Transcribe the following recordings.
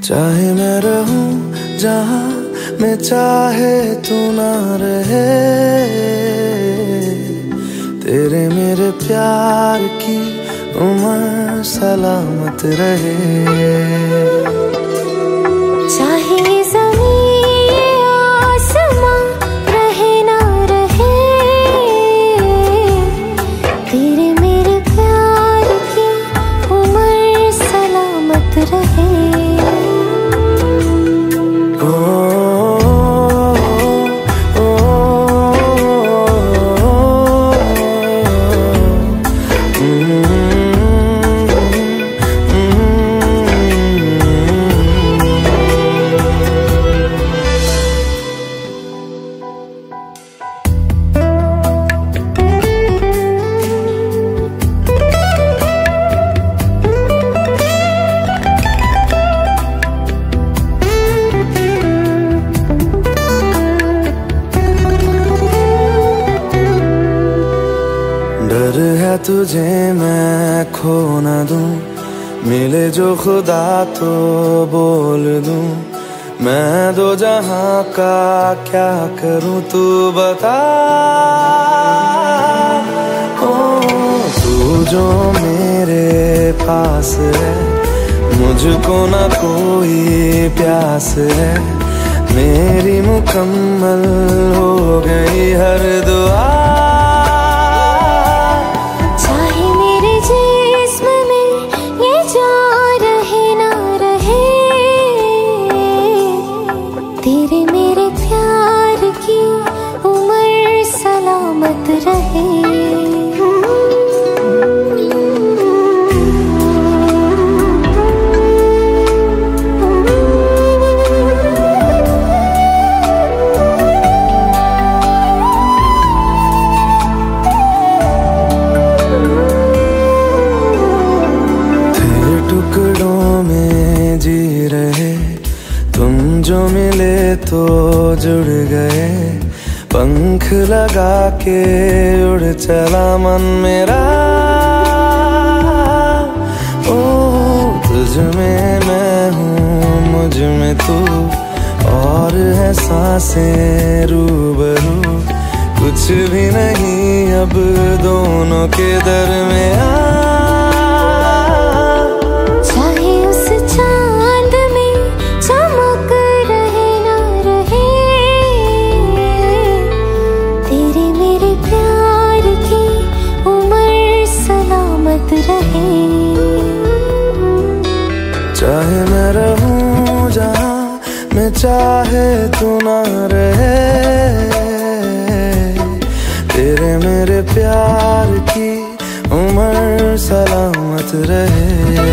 चाहे मैं रहूं जहां मैं चाहे तू ना रहे, तेरे मेरे प्यार की उम्र सलामत रहे। चाहे ज़मीन आसमां रहे ना रहे, तेरे मेरे प्यार की उम्र सलामत रहे। डर है तुझे मैं खो न दूं, मिले जो खुदा तो बोल दूं। मैं दो जहां का क्या करूं तू बता। ओ तू जो मेरे पास है, मुझको ना कोई प्यास है। मेरी मुकम्मल हो गई हर दुआ। तेरे मेरे प्यार की उम्र सलामत रहे। तेरे टुकड़ों में जी रहे, तुम जो मिले तो जुड़ गए। पंख लगा के उड़ चला मन मेरा। ओ तुझ में मैं हूँ, मुझ में तू, और है सांसें रूबरू। कुछ भी नहीं अब दोनों के दरमियां। चाहे मैं रहूं जहां मैं चाहे तू ना रहे, तेरे मेरे प्यार की उम्र सलामत रहे।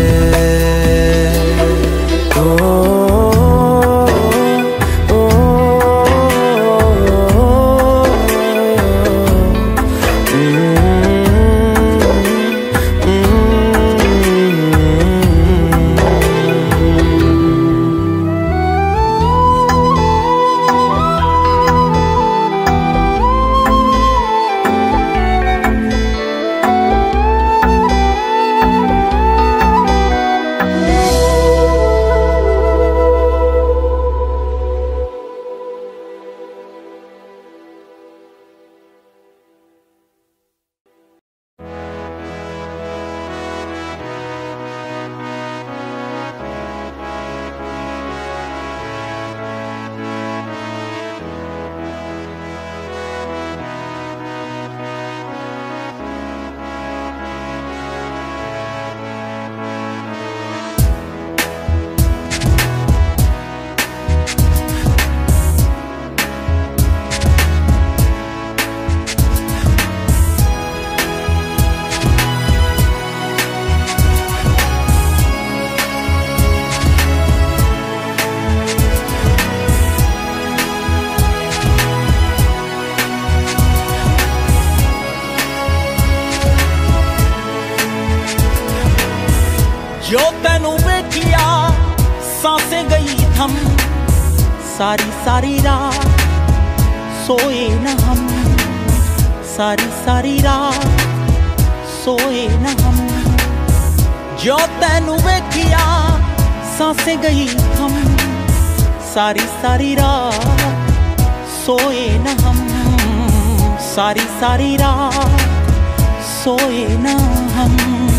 जो तेनू वेखिया सांसें गई थम, सारी सारी रात सोए न हम, सारी सारी रात सोए न हम। जो तेनू वेखिया सांसें गई थम, सारी सारी रात सोए न हम, सारी सारी रात सोए न हम।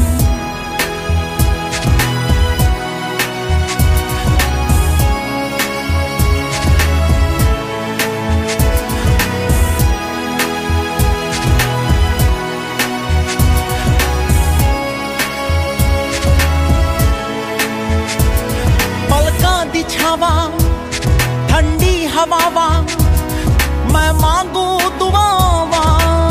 पलकां दी छावां ठंडी हवावां, मैं मांगू दुआवां।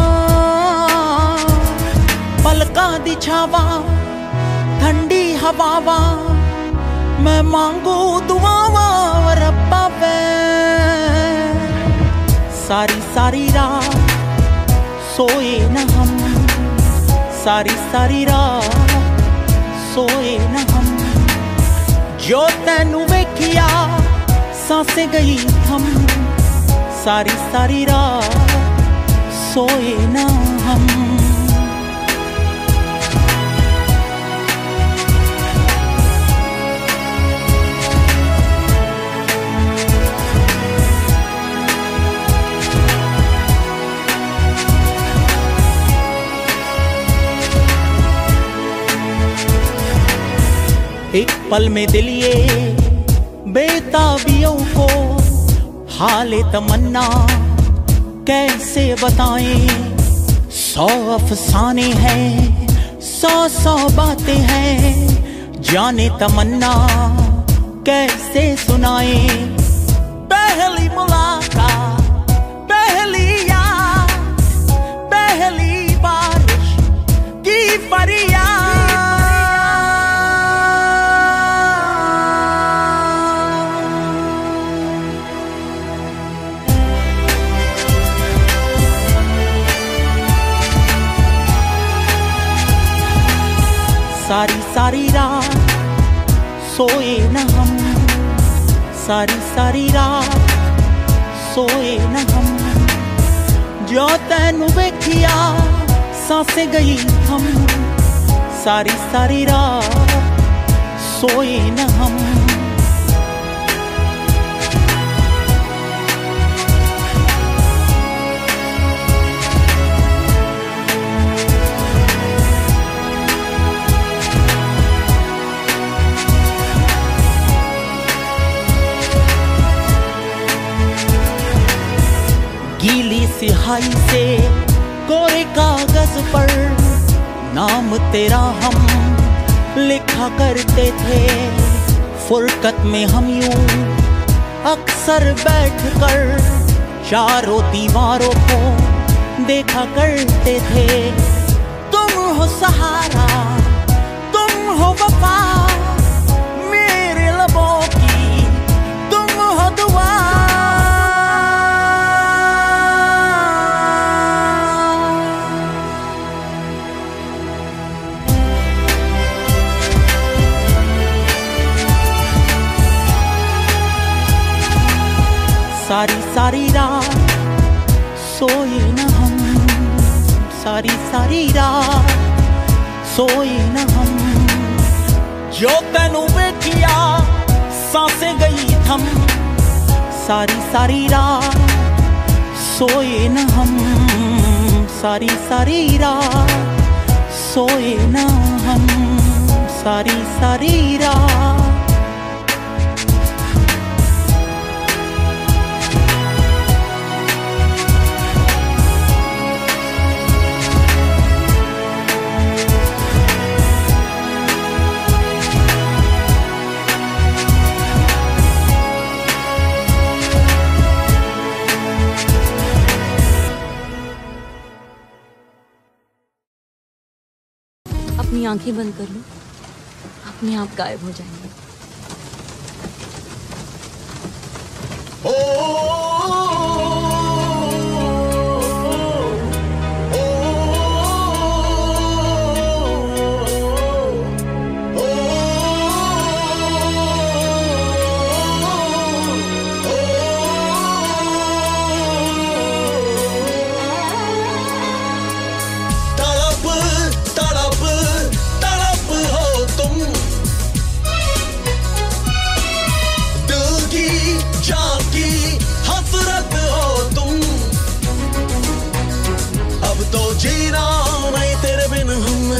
पलकां दी छावां ठंडी हवावां, मैं मांगू दुआवां रब्बा वे। सारी सारी रात सोए न हम, सारी सारी रात सोए न हम। जो तैनू वेखिया सांसें गई थम, सारी सारी रात सोए न हम। एक पल में दिल ये बेताबियों को हाले तमन्ना कैसे बताएं। 100 अफसाने हैं, 100 बातें हैं, जाने तमन्ना कैसे सुनाएं। पहली मुलाकात, पहली याद, पहली बारिश की फरियाद। सारी सारी रात सोए न हम, सारी सारी रात सोए न हम। जो तैनू वेखिया सांसें गई थम, सारी सारी रात सोए न हम। गीली सिहाई से कोरे कागज पर नाम तेरा हम लिखा करते थे। फुरकत में हम यूं अक्सर बैठकर चारों दीवारों को देखा करते थे। तुम हो सहारा, तुम हो वफा, मेरे लबों की तुम हो दुआ। सारी सारी रात सोए न हम, सारी सारी रात सोए न हम। जो तैनू वेखिया सांसें गई थम, सारी सारी रात सोए न हम, सारी सारी रात सोए न हम, सारी सारी रात। अपनी आंखें बंद कर लो, अपने आप गायब हो जाएंगे।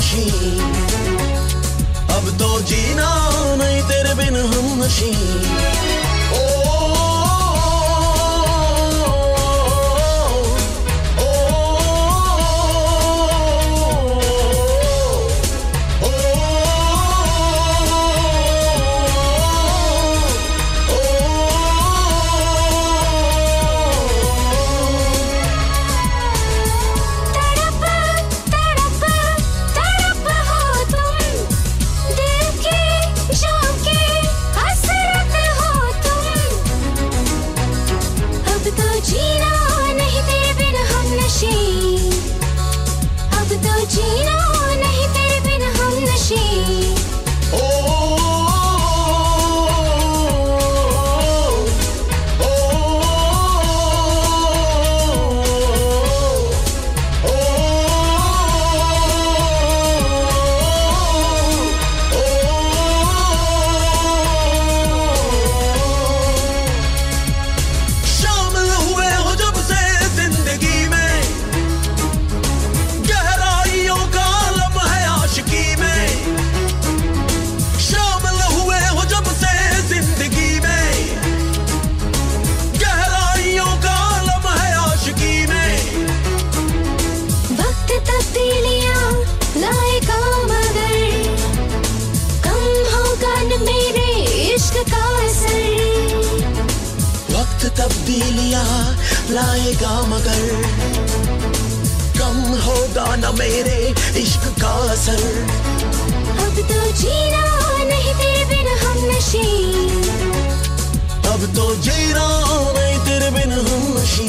नशी, अब तो जीना नहीं तेरे बिन हम नशी। तब्दीलियां लाएगा मगर कम होगा न मेरे इश्क का असर। अब तो जीना नहीं तेरे बिन हम नशी, अब तो जीना नहीं तेरे बिन हम नशी।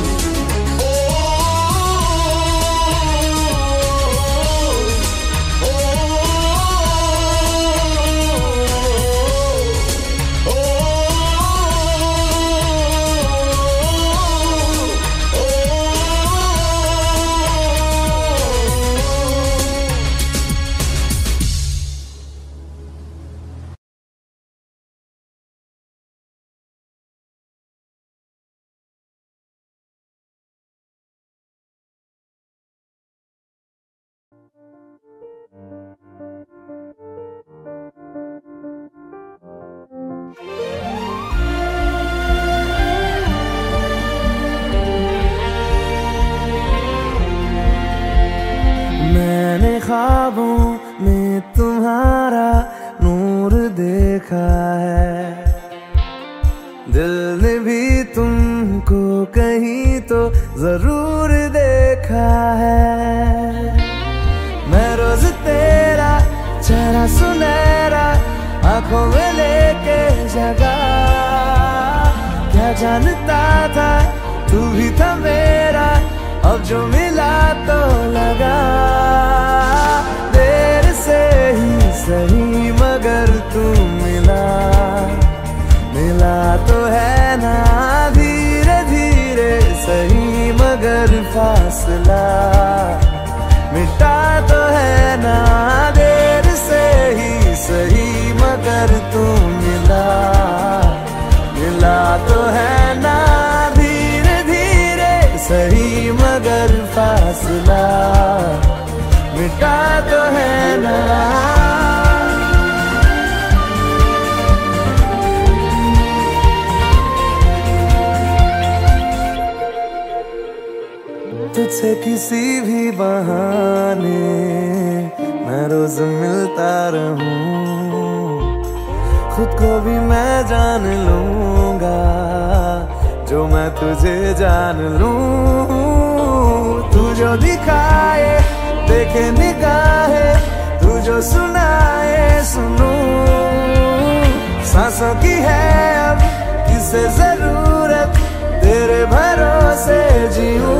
मैंने ख्वाबों में तुम्हारा नूर देखा है, दिल ने भी तुमको कहीं तो जरूर देखा है। मैं रोज तेरा चेहरा सुनहरा आंखों में लेके जगा, क्या जानता था तू भी था मेरा, अब जो मिला तो लगा। देर से ही सही मगर तू मिला, मिला तो है ना धीरे धीरे सही मगर फासला मिटा तो है ना। देर से ही सही मगर तू मिला, मिला तो है ना धीरे धीरे सही मगर फासला मिटा तो है ना। तुझसे किसी भी बहाने मैं रोज मिलता रहूं, खुद को भी मैं जान लूंगा जो मैं तुझे जान लूं। तू जो दिखाए देखे निगाहे, तू जो सुनाए सुनूं, सांसों की है अब किसे जरूरत तेरे भरोसे जीऊं।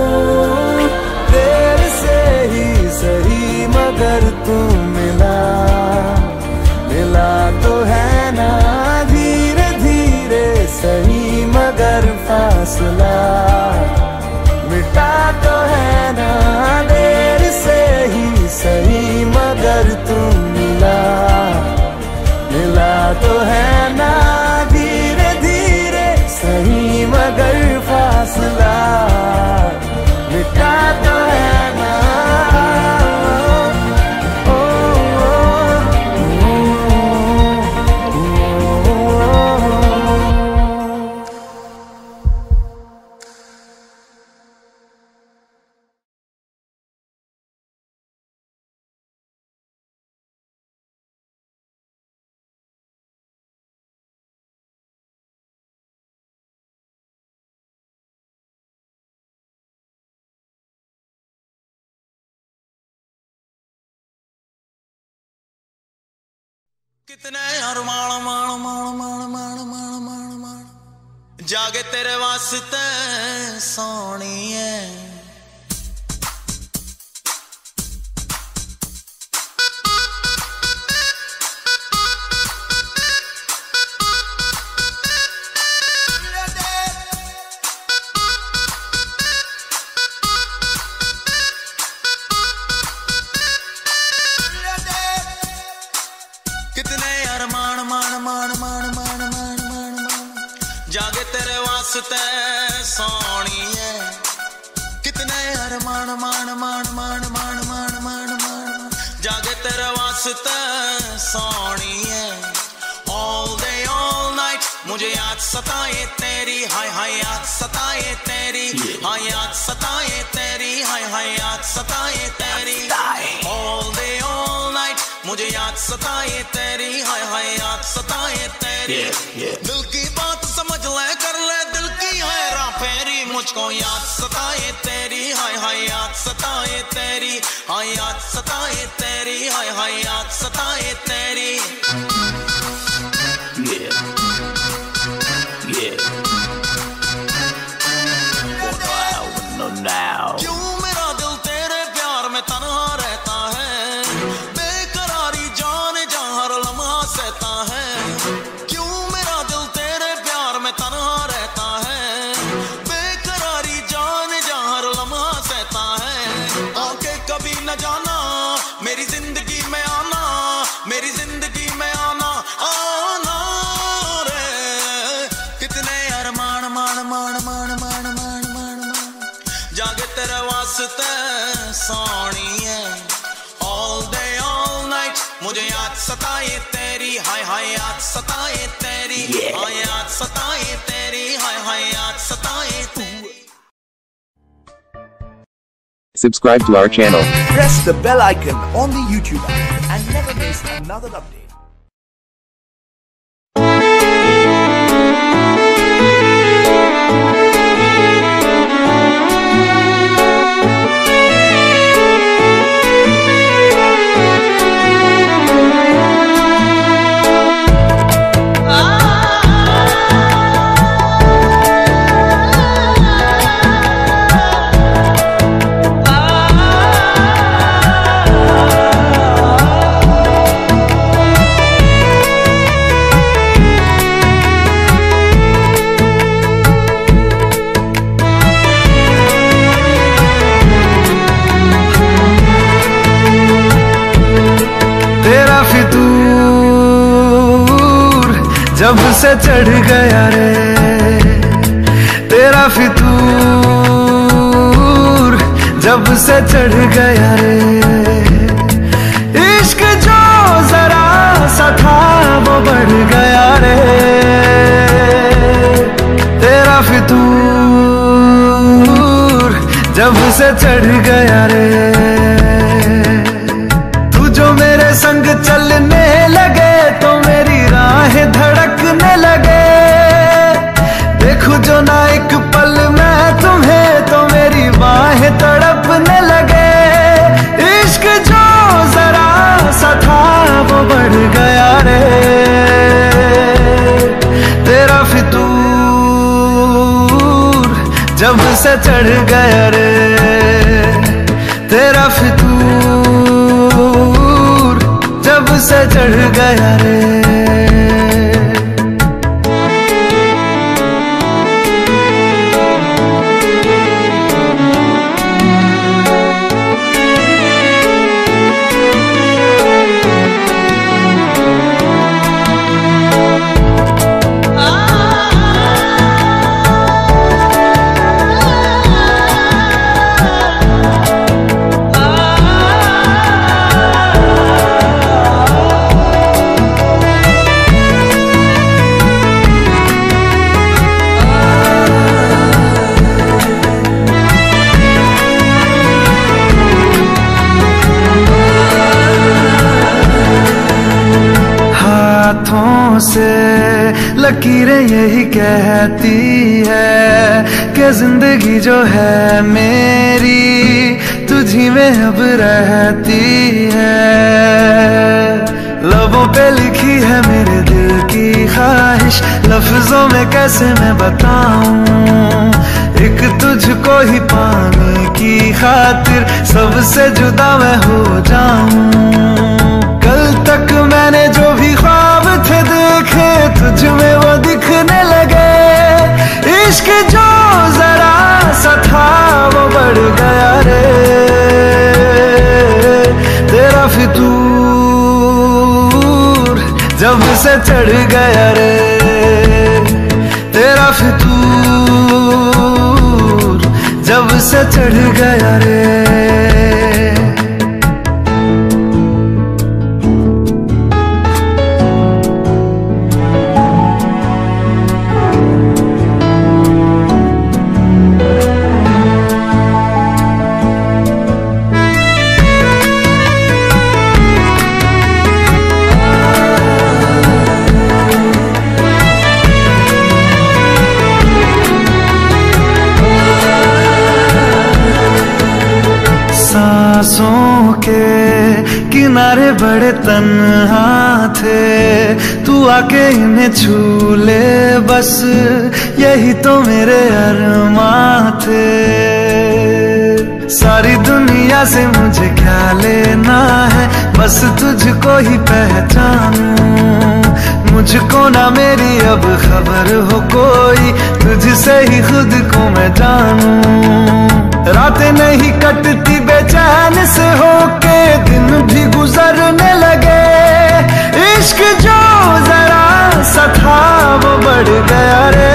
देर से ही सही मगर तू मिला, मिला तो है ना धीरे धीरे सही मगर फासला मिटा तो है ना। देर से ही सही मगर तू मिला, मिला तो है ना धीरे धीरे सही मगर फासला मिटा तो है ना। कितने अरमान मान मान मान मान मान मान मान जागे तेरे वास्ते सोनिए। कितने अरमान मान मान मान मान मान मान मान जागे तेरे वास्ते सोनिए। कितने अरमान मान मान मान मान मान मान मान जागे तेरे वास्ते सोनिए। All day all night मुझे याद सताए तेरी, हाय हाय याद सताए तेरी, हाय याद सताए तेरी, हाय हाय याद सताए तेरी। All day all night मुझे याद सताए तेरी, हाय हाय याद सताए तेरी। दिल की बात समझ ले, कर ले दिल की हैरा फेरी, मुझको याद सताए तेरी, हाय हाय याद सताए तेरी, हाय याद सताए तेरी, हाय हाय याद सताए तेरी। क्यों मेरा दिल तेरे प्यार में तन्हा रहता है, बेकरारी जाने जा हर लम्हा सहता है। क्यों मेरा दिल तेरे प्यार में तन्हा रहता है, बेकरारी जाने जा हर लम्हा सहता है। आके कभी न जाना मेरी जिंदगी में आना, मेरी जिंदगी में आना आना रे। कितने अरमान मान मान मान मान मान मान जागे तेरे वास्ते सोनिए। All day all night मुझे याद सताए तेरी, हाय हाय याद सताए तेरी, हाय याद सताए तेरी, हाय हाय याद सताए तेरी। Subscribe to our channel. Press the bell icon on the YouTube app and never miss another update. जब से चढ़ गया रे तेरा फितूर, जब से चढ़ गया रे इश्क जो जरा सा था वो बढ़ गया रे। तेरा फितूर जब से चढ़ गया रे, तू जो मेरे संग चलने लगे तो मेरी राहें धड़कने लगे। देखूं जो ना एक पल मैं तुम्हें तो मेरी बाहें तड़पने लगे। इश्क जो जरा सा था वो बढ़ गया रे। तेरा फितूर जब से चढ़ गया रे, तेरा फितूर जब से चढ़ गया रे। हाथों से लकीरें यही कहती है कि जिंदगी जो है मेरी तुझी में अब रहती है। लबों पे लिखी है मेरे दिल की ख्वाहिश, लफ्जों में कैसे मैं बताऊं। एक तुझको ही पाने की खातिर सबसे जुदा मैं हो जाऊं। कल तक मैंने जो भी ख्वाब थे देखे तुझ में वो दिखने लगे। इश्क जो जरा सा था वो बढ़ गया रे, तेरा फितूर जब से चढ़ गया रे, तेरा फितूर जब से चढ़ गया रे। सांसों के किनारे बड़े तन्हा थे, तू आके इन्हें छू ले बस, यही तो मेरे अरमां थे। सारी दुनिया से मुझे क्या लेना है, बस तुझको ही पहचानूं। मुझको ना मेरी अब खबर हो कोई, तुझसे ही खुद को मैं जानूं। रातें नहीं कटती बेचैन से होके, दिन भी गुजरने लगे। इश्क जो जरा सा था वो बढ़ गया रे,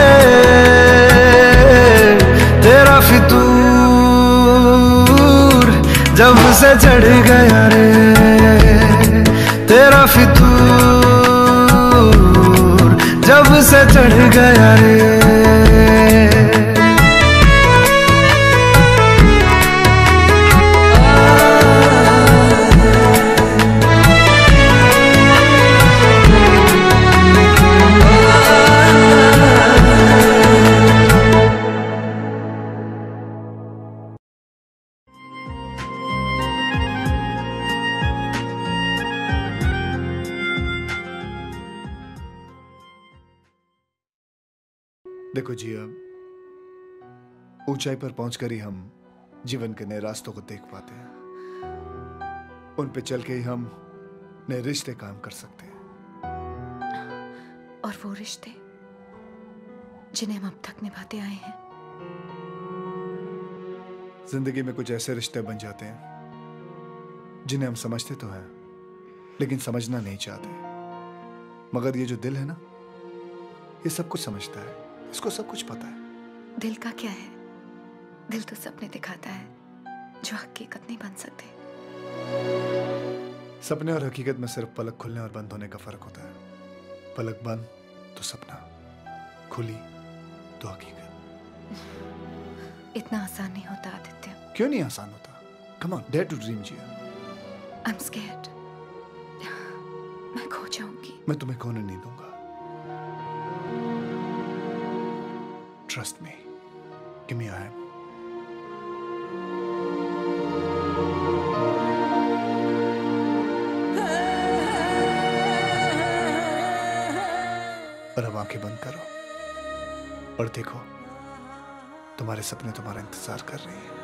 तेरा फितूर जब से चढ़ गया रे, तेरा फितूर जब से चढ़ गया रे। देखो जी, अब ऊंचाई पर पहुंचकर ही हम जीवन के नए रास्तों को देख पाते हैं। उन पे चल के ही हम नए रिश्ते कायम कर सकते हैं। और वो रिश्ते जिन्हें हम अब तक निभाते आए हैं। जिंदगी में कुछ ऐसे रिश्ते बन जाते हैं जिन्हें हम समझते तो हैं लेकिन समझना नहीं चाहते। मगर ये जो दिल है ना, ये सब कुछ समझता है, इसको सब कुछ पता है। दिल का क्या है? दिल तो सपने दिखाता है जो हकीकत नहीं बन सकते। सपने और हकीकत में सिर्फ पलक खुलने और बंद होने का फर्क होता है। पलक बंद तो सपना, खुली तो हकीकत। इतना आसान नहीं होता आदित्य। क्यों नहीं आसान होता? Come on, dare to dream Jiya. I am scared. मैं खो जाऊंगी। मैं तुम्हें खोने नहीं दूंगा। Trust me. Give me your hand. और अब आंखें बंद करो और देखो, तुम्हारे सपने तुम्हारा इंतजार कर रही हैं।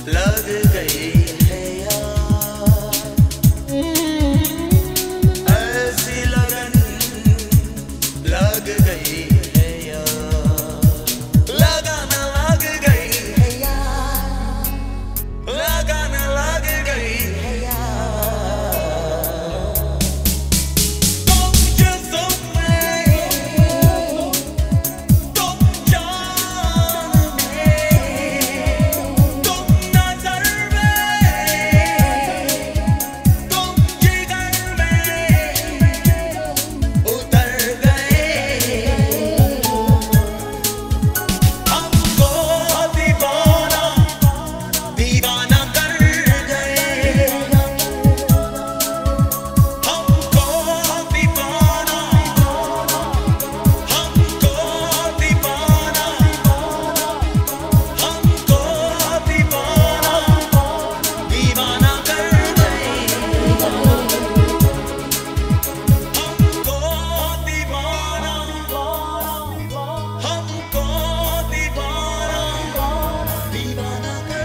लग गई है यार, ऐसी लगन लग गई है यार, लगन लग गई है यार, लगन लग गई है यार। तुम जिस्म में, तुम जान में, तुम नजर में, तुम जिगर में उतर गए। हमको दीवाना दीवाना कर गए, हमको दीवाना, हमको दीवाना, हमको दीवाना दीवाना कर गए, हमको दीवाना, हमको दीवाना दीवाना कर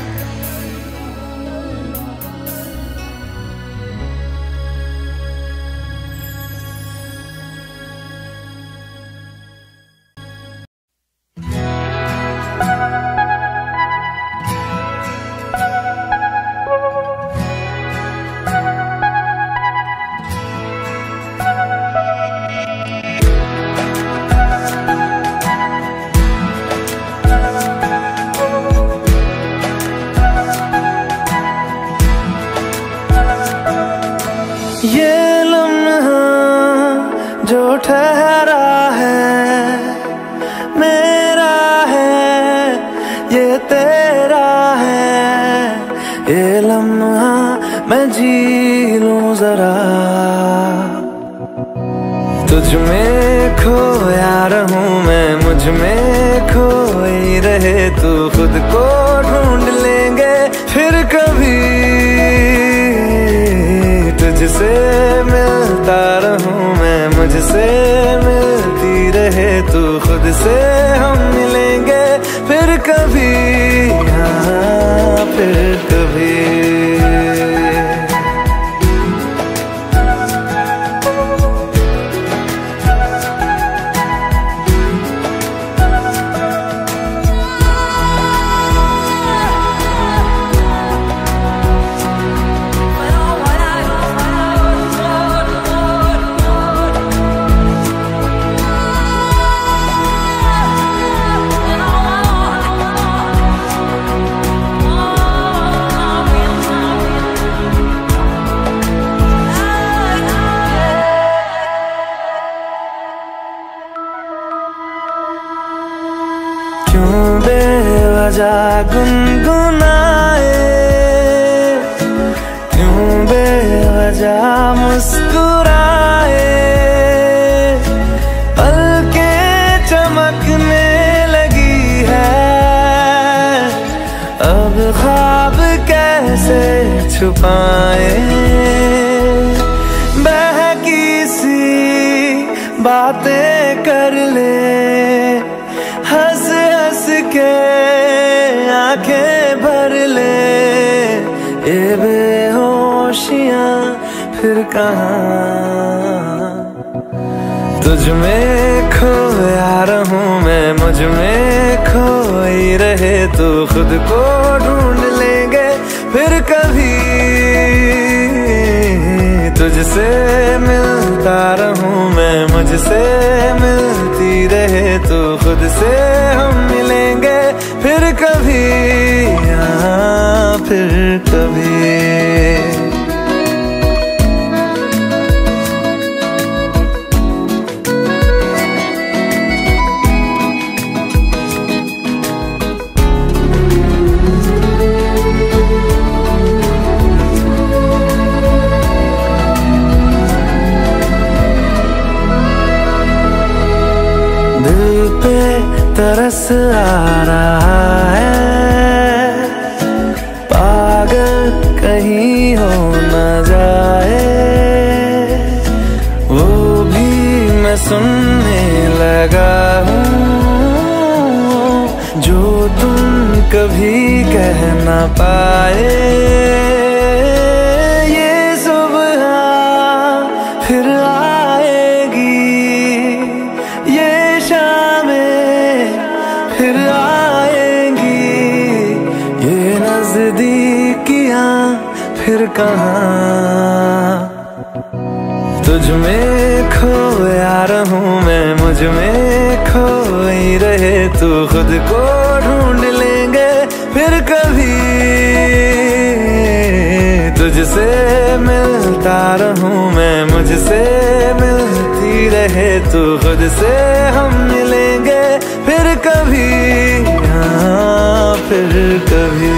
ये लम्हा जो ठहरा है मेरा है, ये तेरा है। ये लम्हा मैं जी लूं जरा, तुझ में खोया रहूं मैं, मुझ में खोई रहे तू, खुद को ढूंढ लेंगे फिर कभी। तुझसे मिलता रहूं मैं, मुझसे मिलती रहे तू, खुद से हम मिलेंगे फिर कभी, हाँ फिर कभी। क्यों बेवजह गुनगुनाए, क्यों बेवजह मुस्कुराए, पलकें चमकने लगी है, अब ख्वाब कैसे छुपाए। बहकी सी बातें कर ले, हंस हंस के आंखें भर ले, ये बेहोशियां फिर कहाँ। तुझ में खोया रहूं मैं, मुझ में खोई रहे तू, खुद को ढूंढ लेंगे फिर कभी। तुझसे मिलता रहूं मैं, मुझसे मिलती रहे तू, खुद से हम मिलेंगे फिर कभी, हाँ फिर कभी। दिल पे तरस आ रहा है, पागल कहीं हो न जाए, वो भी मैं सुनने लगा हूँ जो तुम कभी कह ना पाए। ये सुबह फिर आएगी, ये शामें फिर आएंगी, ये नजदीकियां फिर कहाँ। तुझ में खोया रहूं मैं, मुझ में खोई रहे तू, खुद को ढूंढ लेंगे फिर कभी। तुझसे मिलता रहूं मैं, मुझसे मिलती रहे तू, खुद से हम मिलेंगे फिर कभी, हाँ फिर कभी।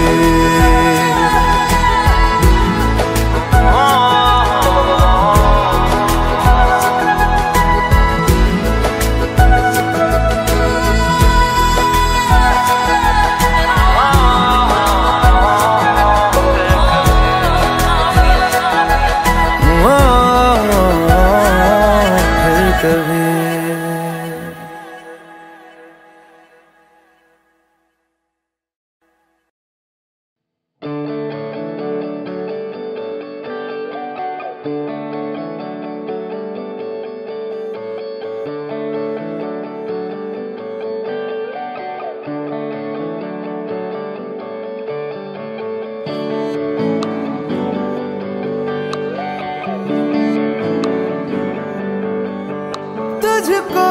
तुझको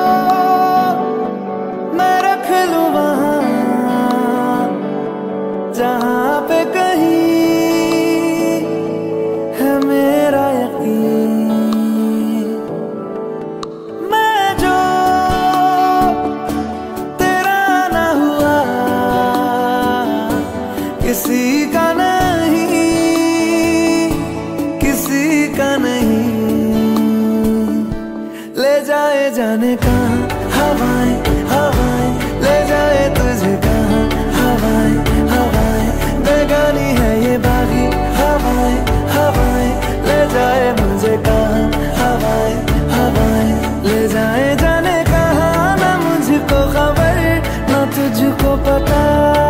मैं रख लूं वहां जहां पे कहीं है मेरा यकीन। मैं जो तेरा ना हुआ किसी का नहीं, किसी का नहीं। ले जाए जाने कहाँ हवाएं हवाएं, ले जाए तुझे कहाँ हवाएं हवाएं। बेगानी है ये बागी हवाएं हवाएं, ले जाए मुझे कहाँ हवाएं हवाएं। ले जाए जाने कहाँ, ना मुझको खबर ना तुझको पता।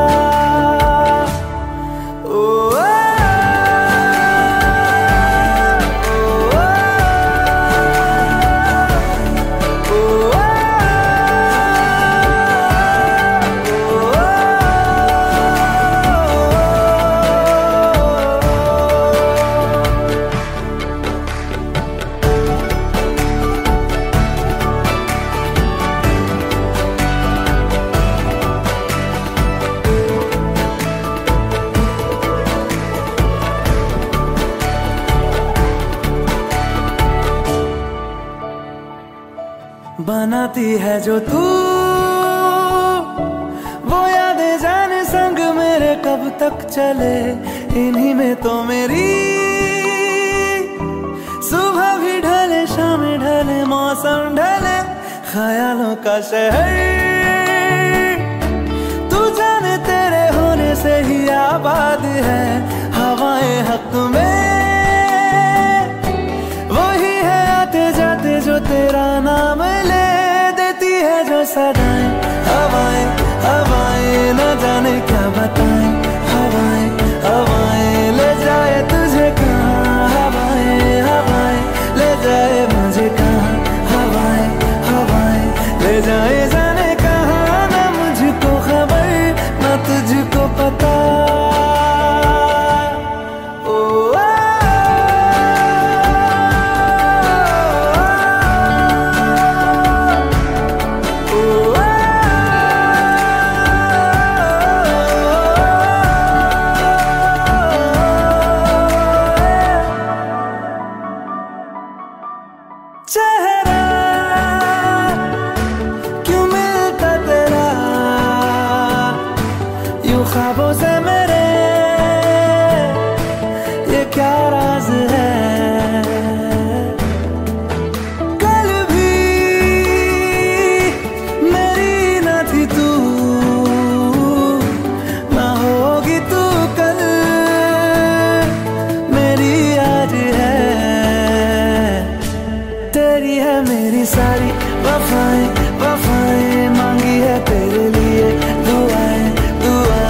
बनाती है जो तू वो यादें जाने संग मेरे कब तक चले। इन्हीं में तो मेरी सुबह भी ढले, शाम ढले, मौसम ढले, ख्यालों का शहर तू जाने तेरे होने से ही आबाद है। हवाएं हक में वही है आते जाते जो तेरा नाम ले देती है जो सदाएं। हवाएं हवाएं न जाने क्या बताएं, हवाएं हवाएं ले जाए तुझे कहाँ। हवाएं हवाएं ले जाए मुझे कहाँ, हवाएं हवाएं ले जाए जाने कहाँ। ना मुझको खबर ना तुझको पता। चेहरा क्यों मिलता तेरा यूं ख्वाबों से मेरे, ये क्या राज है। कल भी मेरी न थी तू, ना होगी तू कल मेरी आज है। तेरी है मेरी सारी वफाएं वफाएं, मांगी है तेरे लिए दुआएं दुआएं।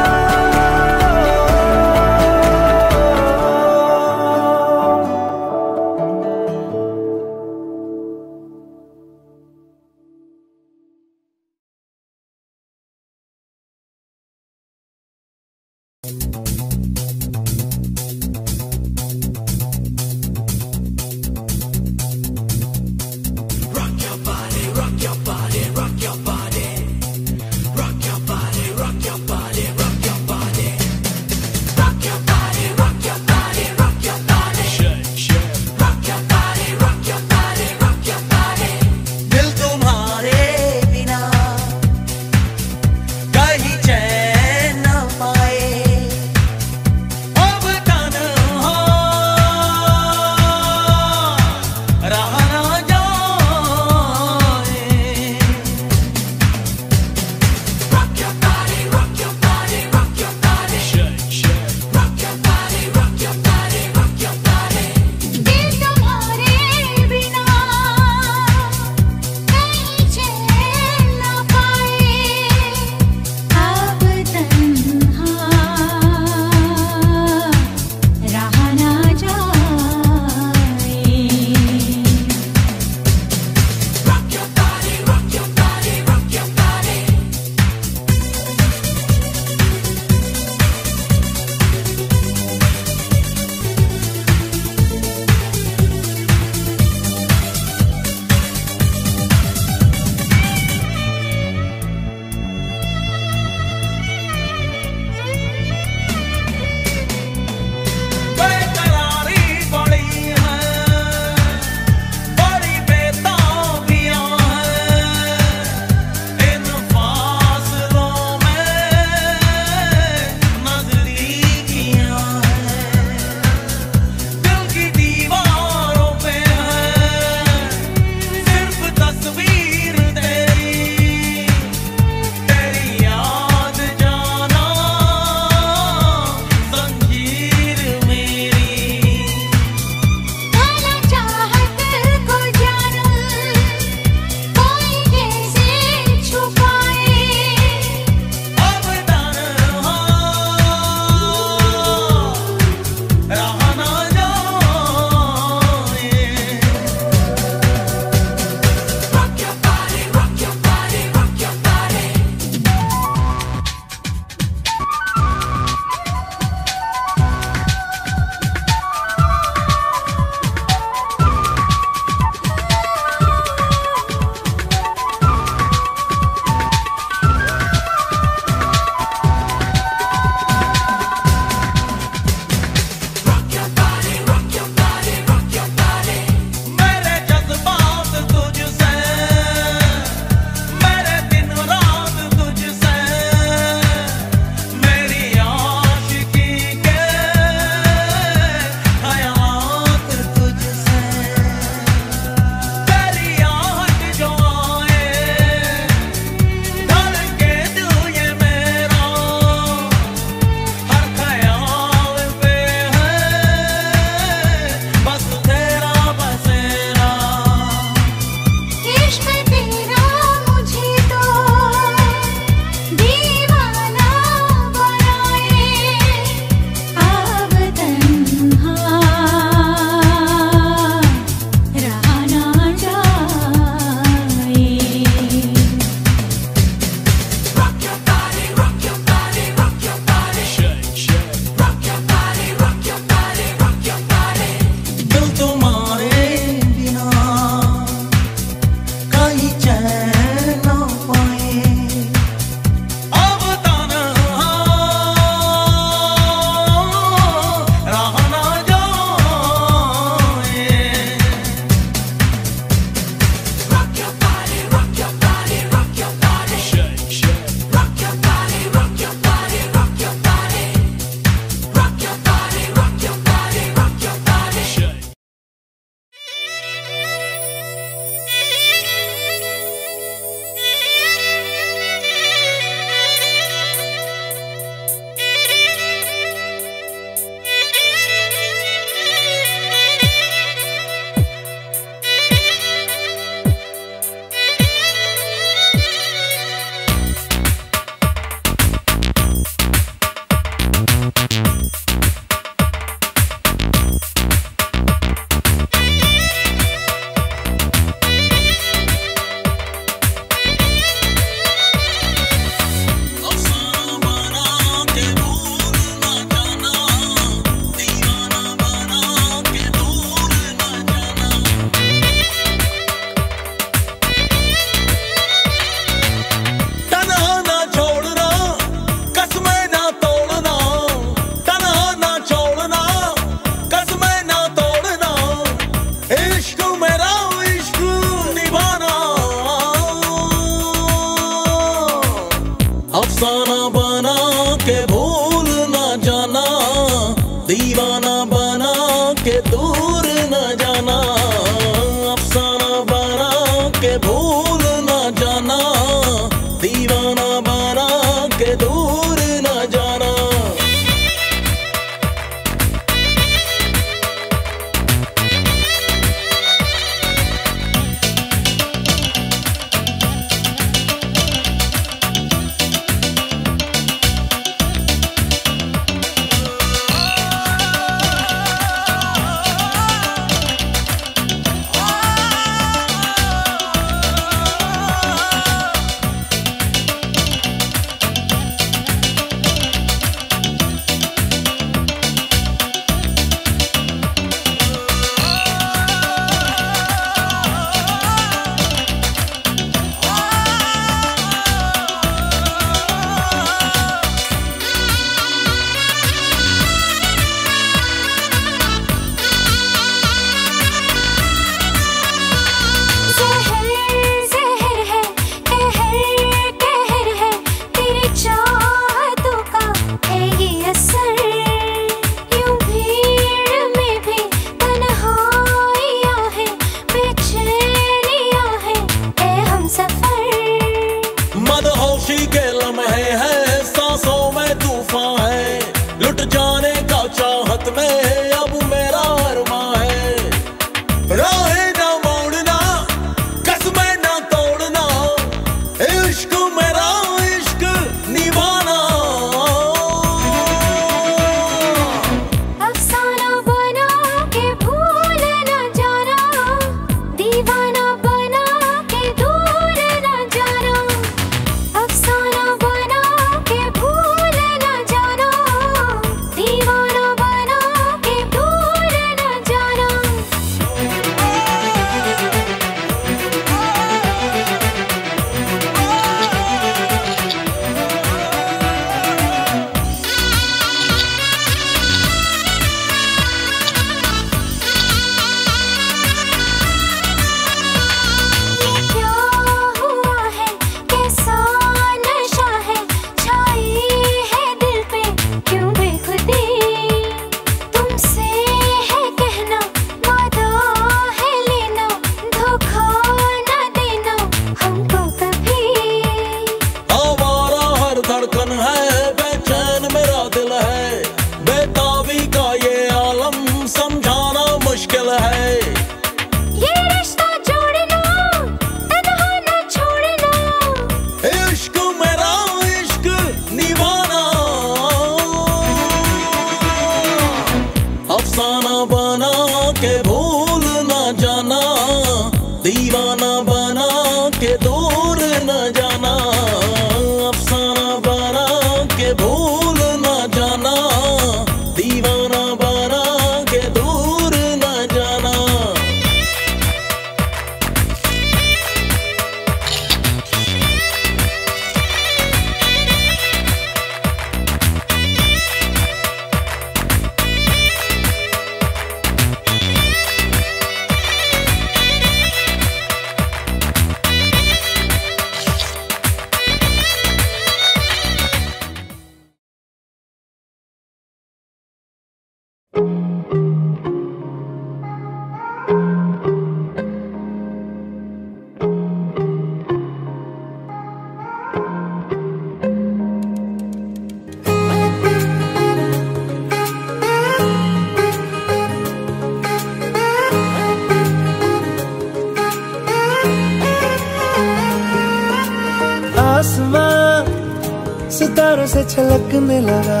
सितारों से छलकने लगा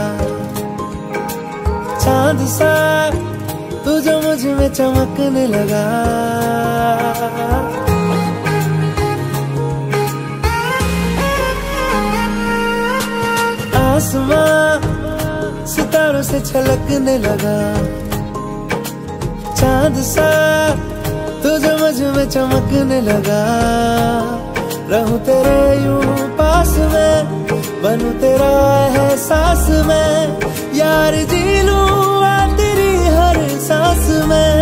चांद सा तू जो मुझ में चमकने लगा। आसमां सितारों से छलकने लगा चांद सा तू जो मुझ में चमकने लगा। रहूं तेरे यूं पास में बनूं तेरा एहसास में यार जी लूं तेरी हर सांस में।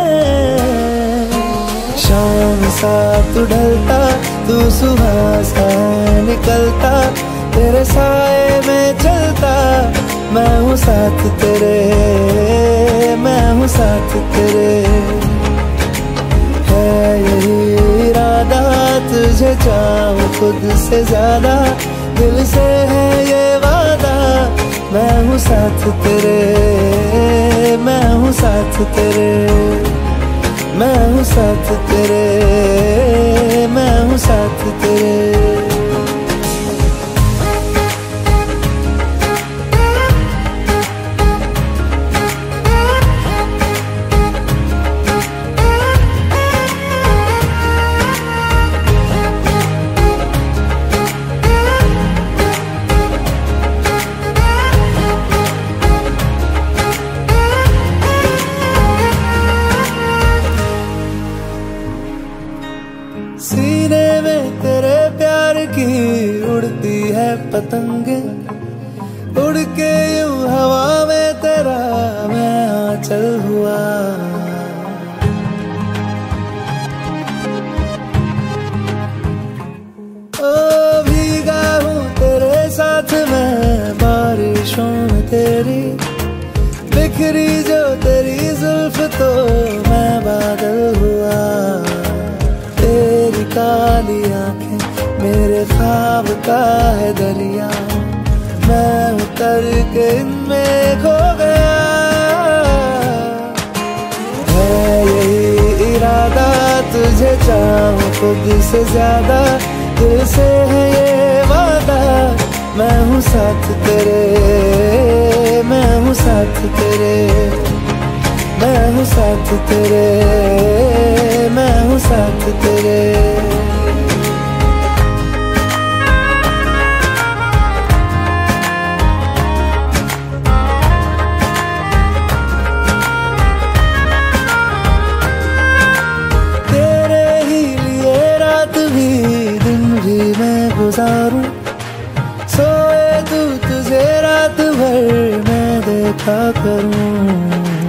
शाम सा तू ढलता तू सुबह सा निकलता तेरे साए में चलता मैं हूँ साथ तेरे मैं हूँ साथ तेरे। है यही इरादा तुझे चाहूं खुद से ज्यादा दिल से है ये वादा मैं हूँ साथ तेरे मैं हूँ साथ तेरे मैं हूँ साथ तेरे मैं हूँ साथ तेरे। सीने में तेरे प्यार की उड़ती है पतंगे उड़ के यूं हवा में तेरा मैं आंचल हुआ। ओ भीगा हूँ तेरे साथ मैं बारिशों में तेरी बिखरी जो तेरी जुल्फ तो मैं बादल हुआ। तेरी काली आंखें मेरे ख्वाब का है दरिया मैं उतर के इनमें खो गया। है यही इरादा तुझे चाहूं खुद से ज्यादा दिल से है ये वादा मैं हूँ साथ तेरे मैं हूँ साथ तेरे मैं हूँ साथ तेरे मैं हूँ साथ तेरे। तेरे ही लिए रात भी दिन भी मैं गुजारूं सोए तू तुझे रात भर मैं देखा करूं।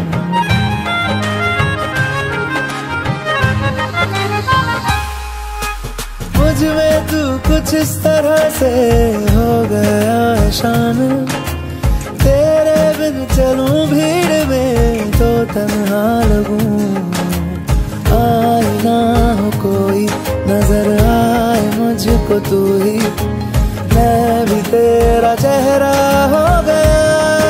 मुझ में तू कुछ इस तरह से हो गया है शान तेरे बिन चलूं भीड़ में तो तन्हा लगूं। आए ना हो कोई नजर आए मुझको तू ही मैं भी तेरा चेहरा हो गया।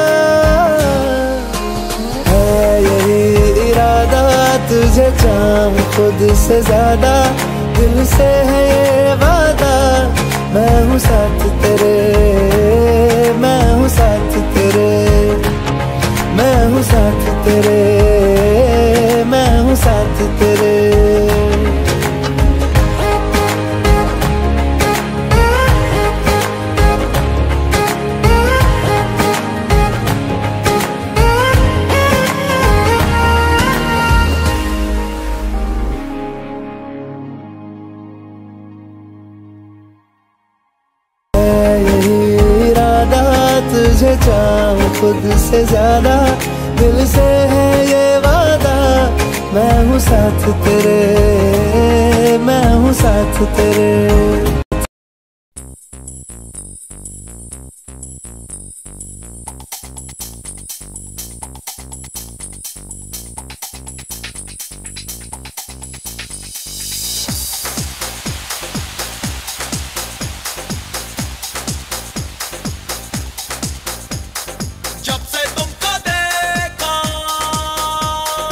है यही इरादा तुझे चाहूं खुद से ज्यादा दिल से है ये वादा मैं हूँ साथ तेरे मैं हूँ साथ तेरे मैं हूँ साथ तेरे मैं हूँ साथ तेरे। तुझे चाहूं खुद से ज्यादा दिल से है ये वादा मैं हूँ साथ तेरे मैं हूँ साथ तेरे।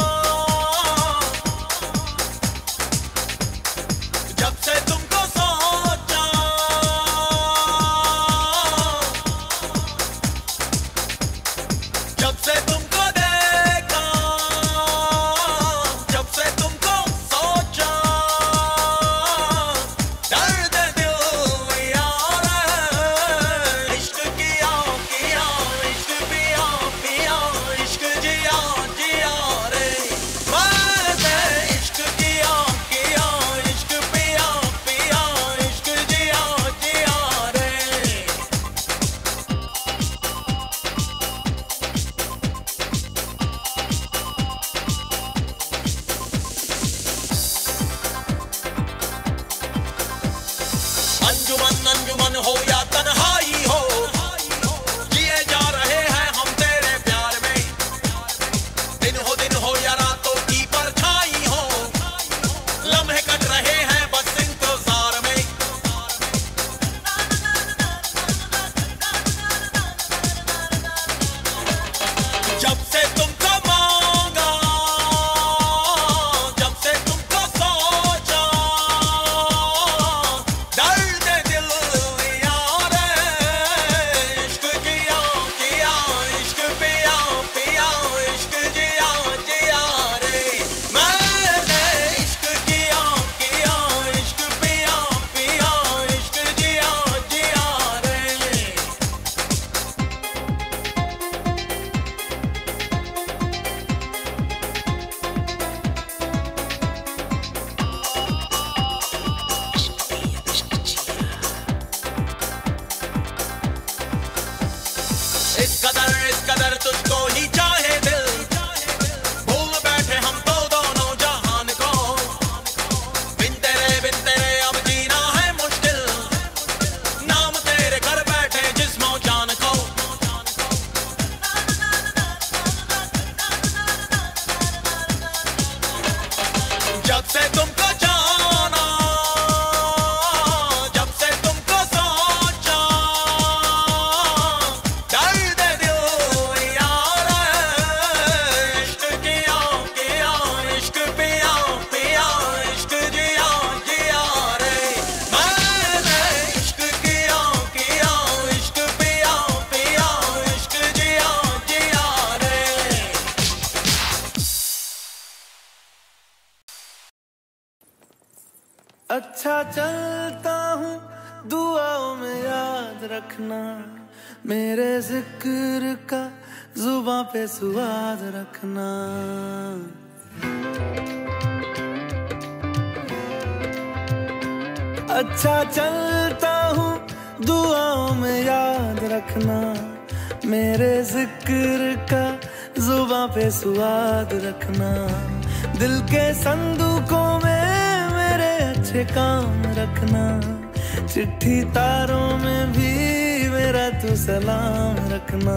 जब से तुमको हो या तन्हाई हो, जिए जा रहे हैं हम तेरे प्यार में। दिन हो या रातों की परछाई हो, लम्हे कट रहे हैं बस इंतजार में। जब से तुमको मांगा, जब से तुमको सोचा, दर्द दिल यार इश्क किया किया, इश्क पिया पिया, इश्क जिया जिया रे। मैंने इश्क किया किया, इश्क पिया पिया, इश्क जिया जिया रे। इस कदर तुझको ही चाहे दिल, भूल बैठे हम तो दोनों जहान को। बिन तेरे अब जीना है मुश्किल, नाम तेरे कर बैठे जिस्मो जान को। जब से तुमको जाना, जब से तुमको सोचा, दर्द दिल यार इश्क किया किया, इश्क पिया पिया, इश्क जिया जिया रे। मैंने इश्क किया किया, इश्क पिया पिया, इश्क जिया जिया रे। अच्छा चलता हूँ दुआओं में याद रखना, मेरे जिक्र का जुबां पे सुआद रखना। अच्छा चलता हूँ दुआओं में याद रखना, मेरे जिक्र का जुबां पे सुआद रखना। दिल के संदूकों में मेरे अच्छे काम रखना, चिट्ठी तारों में भी मेरा तू सलाम रखना।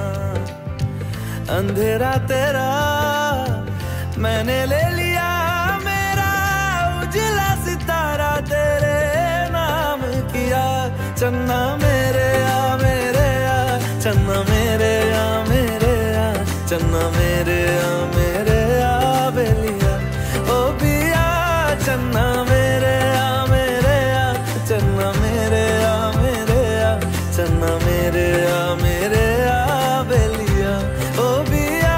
अंधेरा तेरा मैंने ले लिया, मेरा उजला सितारा तेरे नाम किया। चन्ना मेरे आ मेरे आ, चन्ना मेरे आ मेरे आ, चन्ना मेरे आ मेरे आ बेलिया। ओ पिया चन्ना मेरे आ मेरे आ, चन्ना मेरे आ मेरे आ, चन्ना मेरे आ मेरे आ बेलिया। ओ पिया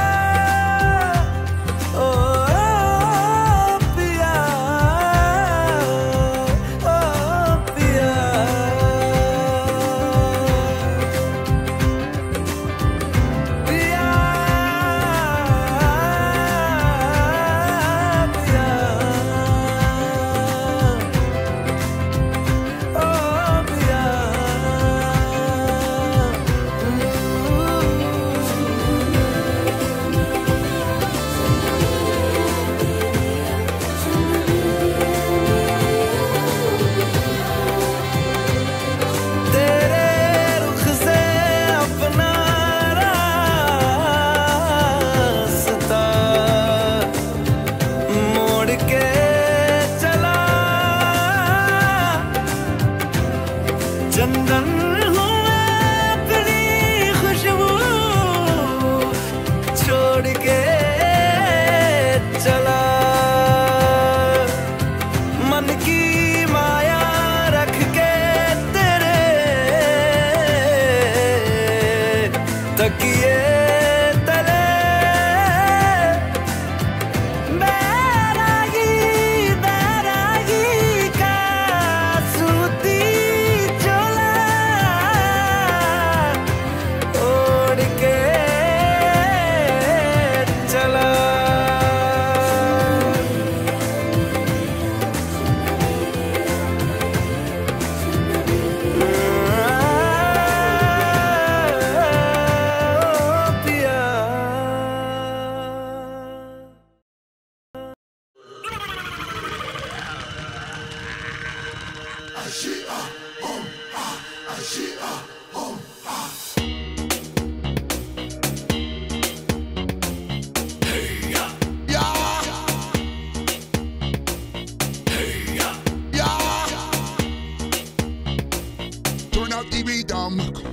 ओ पिया Turn out the rhythm.